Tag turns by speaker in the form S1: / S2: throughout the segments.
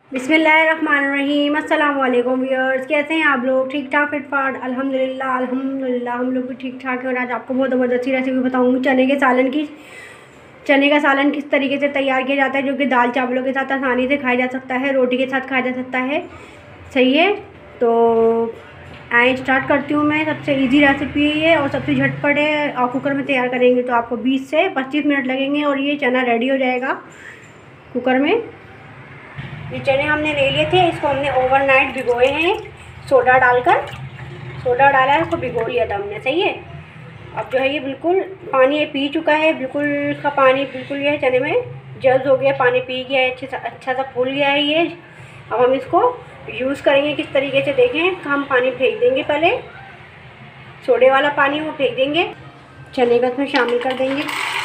S1: बिस्मिल्लाहिर्रहमानिर्रहीम। अस्सलाम वालेकुम व्यूअर्स, कैसे हैं आप लोग? ठीक ठाक फिटफाट? अल्हम्दुलिल्लाह हम लोग भी ठीक ठाक हैं। और आज आपको बहुत ज़बरदस्ती रेसिपी बताऊंगी चने के सालन की। चने का सालन किस तरीके से तैयार किया जाता है, जो कि दाल चावलों के साथ आसानी से खाया जा सकता है, रोटी के साथ खाया जा सकता है। सही है, तो आए स्टार्ट करती हूँ मैं। सबसे इजी रेसिपी है और सबसे झटपट है। और कुकर में तैयार करेंगे तो आपको 20 से 25 मिनट लगेंगे और ये चना रेडी हो जाएगा कुकर में। ये चने हमने ले लिए थे, इसको हमने ओवरनाइट भिगोए हैं सोडा डालकर। सोडा डाला है, इसको भिगो लिया था हमने। सही है, अब जो है ये बिल्कुल पानी पी चुका है, बिल्कुल इसका पानी बिल्कुल ये चने में जल्द हो गया, पानी पी गया है, अच्छा सा फूल गया है ये। अब हम इसको यूज़ करेंगे किस तरीके से, देखें। हम पानी फेंक देंगे, पहले सोडे वाला पानी वो फेंक देंगे, चने का इसमें शामिल कर देंगे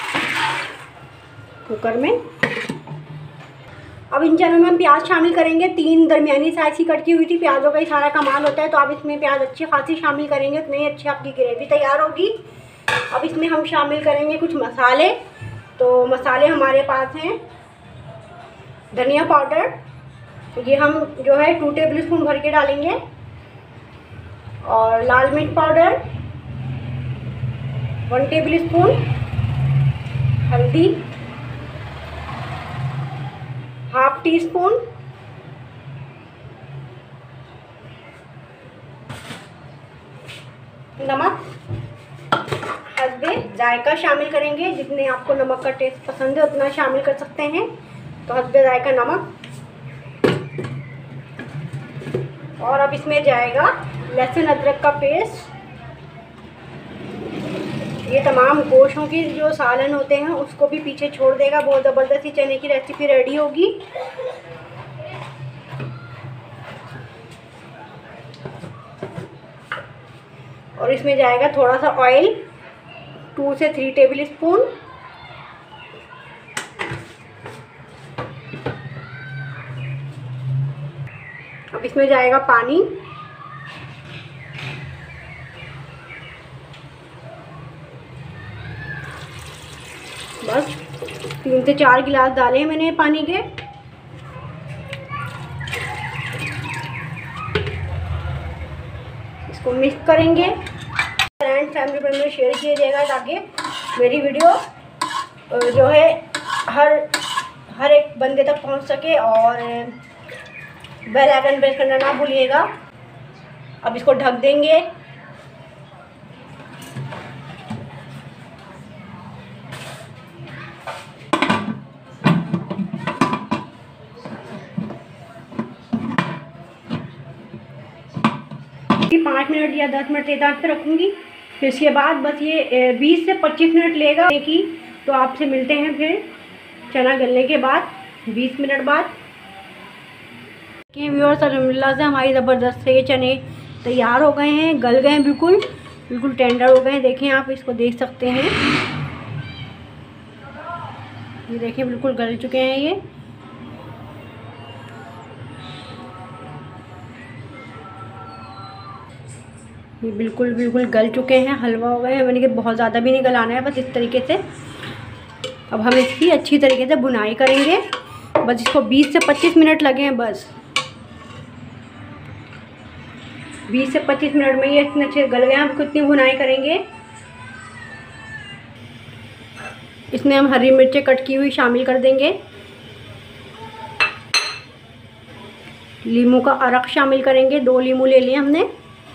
S1: कुकर में। अब इन चनों में हम प्याज शामिल करेंगे। 3 दरमियानी साइज की कट की हुई थी। प्याजों का ही सारा कमाल होता है, तो आप इसमें प्याज अच्छी खासी शामिल करेंगे, उतनी ही अच्छी आपकी ग्रेवी तैयार होगी। अब इसमें हम शामिल करेंगे कुछ मसाले। तो मसाले हमारे पास हैं धनिया पाउडर, ये हम जो है 2 टेबल स्पून भर के डालेंगे। और लाल मिर्च पाउडर 1 टेबल स्पून, हल्दी 1/2 टीस्पून, नमक हस्बे जायका शामिल करेंगे। जितने आपको नमक का टेस्ट पसंद है उतना शामिल कर सकते हैं, तो हस्बे जायका नमक। और अब इसमें जाएगा लहसुन अदरक का पेस्ट। ये तमाम गोश्तों की जो सालन होते हैं उसको भी पीछे छोड़ देगा। बहुत ज़बरदस्त चने की रेसिपी रेडी होगी। और इसमें जाएगा थोड़ा सा ऑयल, 2 से 3 टेबल स्पून। अब इसमें जाएगा पानी, बस 3 से 4 गिलास डाले हैं मैंने पानी के। इसको मिक्स करेंगे। फ्रेंड फैमिली फ्रेंड में शेयर किया जाएगा ताकि मेरी वीडियो जो है हर एक बंदे तक पहुंच सके। और बेल आइकन प्रेस करना ना भूलिएगा। अब इसको ढक देंगे। कि 5 मिनट या 10 मिनट तेज आंच पे रखूँगी। फिर इसके बाद बस ये 20 से 25 मिनट लेगा कि, तो आपसे मिलते हैं फिर चना गलने के बाद 20 मिनट बाद। व्यूअर्स अल्हम्दुलिल्लाह से हमारी ज़बरदस्त से ये चने तैयार हो गए हैं, गल गए हैं, बिल्कुल बिल्कुल टेंडर हो गए हैं। देखें, आप इसको देख सकते हैं, ये देखें बिल्कुल गल चुके हैं ये बिल्कुल बिल्कुल गल चुके हैं, हलवा हो गए हैं। मैंने कि बहुत ज़्यादा भी नहीं गलाना है, बस इस तरीके से। अब हम इसकी अच्छी तरीके से भुनाई करेंगे। बस इसको 20 से 25 मिनट लगे हैं, बस 20 से 25 मिनट में ये इतने अच्छे गल गए हैं। हम कितनी भुनाई करेंगे। इसमें हम हरी मिर्चें कट की हुई शामिल कर देंगे। लीमू का अरक शामिल करेंगे, 2 लीमू ले लिए हमने।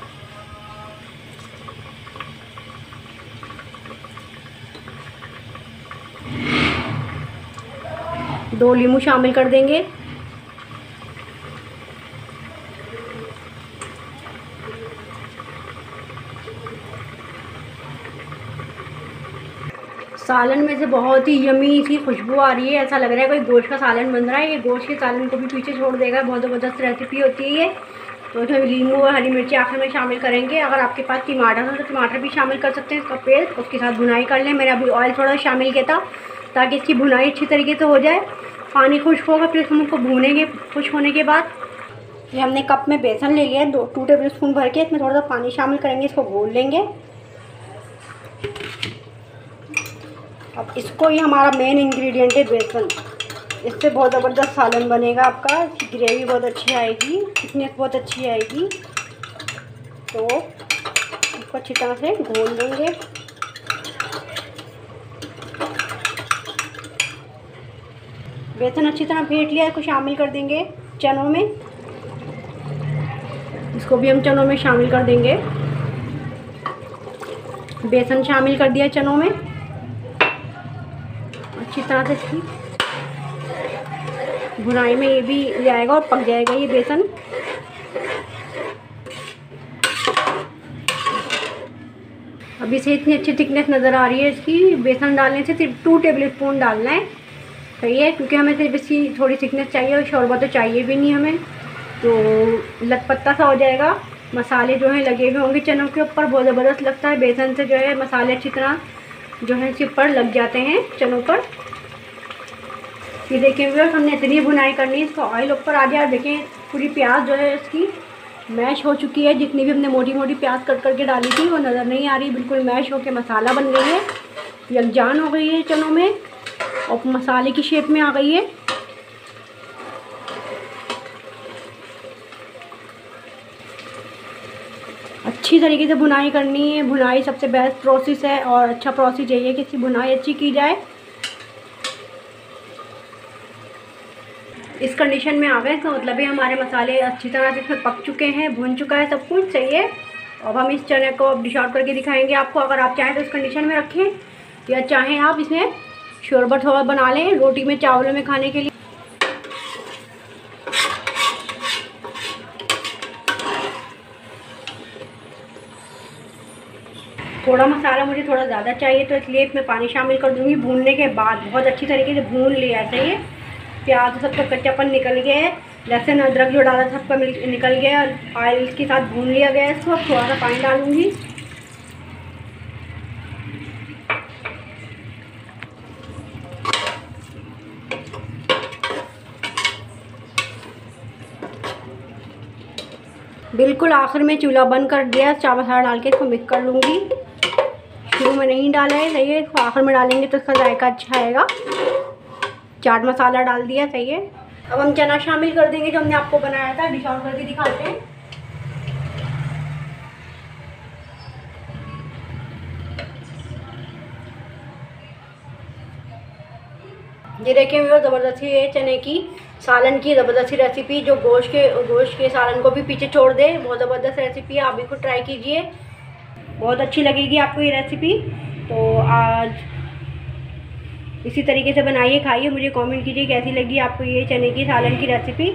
S1: दो लीमू शामिल कर देंगे। सालन में से बहुत ही यमी सी खुशबू आ रही है, ऐसा लग रहा है कोई गोश्त का सालन बन रहा है। ये गोश्त के सालन को भी पीछे छोड़ देगा, बहुत ज़बरदस्त रेसिपी होती है ये। तो इसमें लीमू और हरी मिर्ची आखिर में शामिल करेंगे। अगर आपके पास टमाटर हो तो टमाटर भी शामिल कर सकते हैं, इसका पेस्ट। उसके साथ भुनाई कर लें। मैंने अभी ऑयल थोड़ा शामिल किया था ताकि इसकी भुनाई अच्छी तरीके से हो जाए। पानी खुश्क होगा, फिर हम उसको भूनेंगे। खुश्क होने के बाद ये हमने कप में बेसन ले लिया है, 2 टेबल स्पून भर के। इसमें थोड़ा सा पानी शामिल करेंगे, इसको घोल लेंगे। अब इसको, ये हमारा मेन इंग्रेडिएंट है बेसन। इससे बहुत ज़बरदस्त सालन बनेगा आपका। ग्रेवी बहुत अच्छी आएगी, थिकनेस बहुत अच्छी आएगी। तो इसको अच्छी तरह से घोल देंगे। बेसन अच्छी तरह फेंट लिया, इसको शामिल कर देंगे चनों में। इसको भी हम चनों में शामिल कर देंगे। बेसन शामिल कर दिया चनों में, अच्छी तरह से इसकी भुनाई में ये भी जाएगा और पक जाएगा ये बेसन। अभी से इतनी अच्छी थिकनेस नज़र आ रही है इसकी। बेसन डालने से सिर्फ 2 टेबल स्पून डालना है, सही है, क्योंकि हमें सिर्फ इसकी थोड़ी थिकनेस चाहिए और शोरबा तो चाहिए भी नहीं हमें, तो लतपत्ता सा हो जाएगा। मसाले जो हैं लगे हुए होंगे चनों के ऊपर, बहुत ज़बरदस्त लगता है। बेसन से जो है मसाले अच्छी तरह जो है इसके ऊपर लग जाते हैं चनों पर। ये देखें व्यूअर्स, हमने इतनी भुनाई करनी है, इसका ऑयल ऊपर आ जाए। देखें पूरी प्याज जो है इसकी मैश हो चुकी है। जितनी भी हमने मोटी मोटी प्याज कट करके डाली थी वो नज़र नहीं आ रही, बिल्कुल मैश होकर मसाला बन गई है, यकजान हो गई है चनों में और मसाले की शेप में आ गई है। अच्छी तरीके से भुनाई करनी है। भुनाई सबसे बेस्ट प्रोसेस है और अच्छा प्रोसेस यही है कि इसकी भुनाई अच्छी की जाए। इस कंडीशन में आ गए तो मतलब ही हमारे मसाले अच्छी तरह से इसमें पक चुके हैं, भुन चुका है सब कुछ, सही है। अब हम इस चने को डिश आउट करके दिखाएंगे आपको। अगर आप चाहें तो इस कंडीशन में रखें, या चाहें आप इसमें शोरबा थोड़ा बना लें रोटी में चावलों में खाने के लिए। थोड़ा मसाला मुझे थोड़ा ज़्यादा चाहिए तो इसलिए इसमें पानी शामिल कर दूँगी। भूनने के बाद बहुत अच्छी तरीके से भून लिया चाहिए। प्याज सबका कच्चापन निकल गया है, लहसुन अदरक जो डाला सबका निकल गया है, ऑयल के साथ भून लिया गया है। इसको थोड़ा सा पानी डालूँगी। बिल्कुल आखिर में चूल्हा बंद कर दिया, चावल मसाला डाल के इसको मिक्स कर लूँगी। शुरू में नहीं डाला है, सही है, इसको आखिर में डालेंगे तो इसका जायका अच्छा आएगा। चाट मसाला डाल दिया, सही है। अब हम चना शामिल कर देंगे जो हमने आपको बनाया था। डिश आउट करके दिखाते हैं। ये देखें वो ज़बरदस्ती है चने की सालन की ज़बरदस्ती रेसिपी, जो गोश्त के सालन को भी पीछे छोड़ दे। बहुत ज़बरदस्त रेसिपी है, आप भी खुद ट्राई कीजिए, बहुत अच्छी लगेगी आपको ये रेसिपी। तो आज इसी तरीके से बनाइए, खाइए, मुझे कमेंट कीजिए कैसी लगी आपको ये चने की सालन की रेसिपी।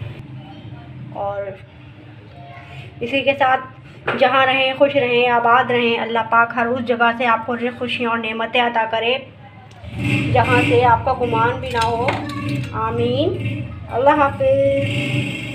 S1: और इसी के साथ जहाँ रहें खुश रहें, आबाद रहें। अल्लाह पाक हर उस जगह से आपको खुशियाँ और नेमतें अता करे जहाँ से आपका गुमान भी ना हो। आमीन। अल्लाह हाफ़िज़।